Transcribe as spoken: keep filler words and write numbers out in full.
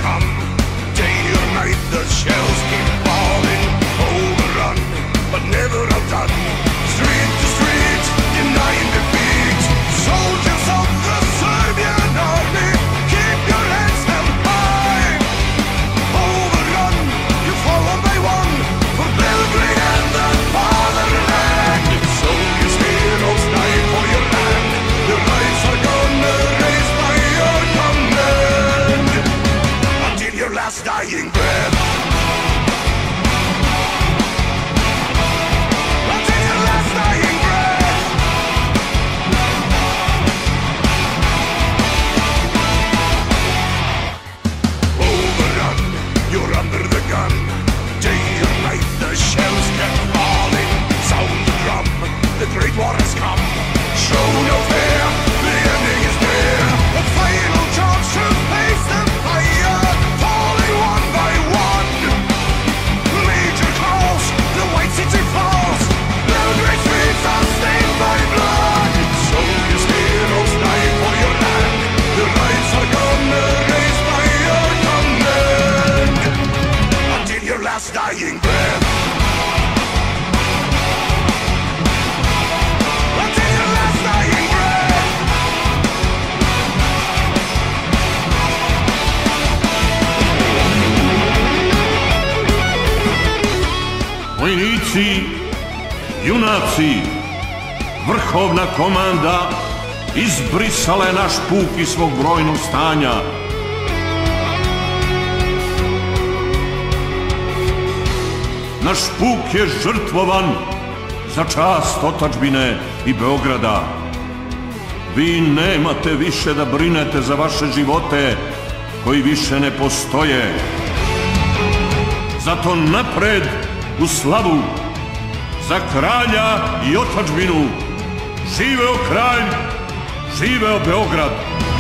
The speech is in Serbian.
come. Day or night the shells keep falling. Overrun, but never outdone. Street to street, denying defeat. Soldiers of the Serbian army, keep your heads held high. Overrun, you fall one by one, for Belgrade and the fatherland. Soldiers, heroes, die for your land. Your lives are gonna raised by your command. Until your last dying breath. Until your last dying breath. Overrun, you're under the gun. Day or night the shells kept falling. Sound the drum, the great war has come. Show no fear, the ending is near. The final charge to face the fire. Falling one by one. Major calls, the white city falls. Belgrade streets are stained by blood. Soldiers, heroes, die for your land. Your lives are gonna raised by your command. Until your last dying breath. Until your last dying breath. Vojnici, junaci, vrhovna komanda izbrisala je naš puk iz svog brojnog stanja. Naš puk je žrtvovan za čast otadžbine i Beograda. Vi nemate više da brinete za vaše živote koji više ne postoje. Zato napred u slavu za kralja i otadžbinu. Živeo kralj, živeo Beograd.